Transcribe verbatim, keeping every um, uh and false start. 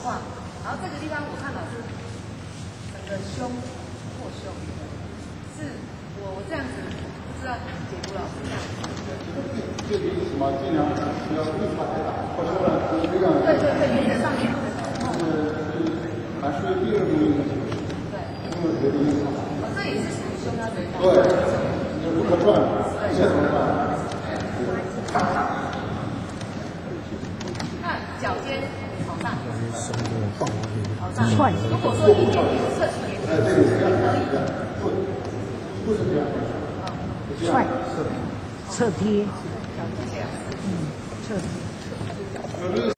胯，然后这个地方我看到是整个胸扩胸，是我我这样子不知道解读老师这样子。 这个意思嘛，尽量不要越跨太大，或者说这样。 对对对，沿着上面。 是还属于第二种运动形式。对。因为这个地方。 哦，这也是属于胸腰椎带。 对，也不可转，这怎么办？ 那脚尖朝上。 朝上。踹。 如果说一点点侧倾也可以，也可以。 不，不是这样。 踹。侧贴。 脚尖这样。 嗯，侧贴。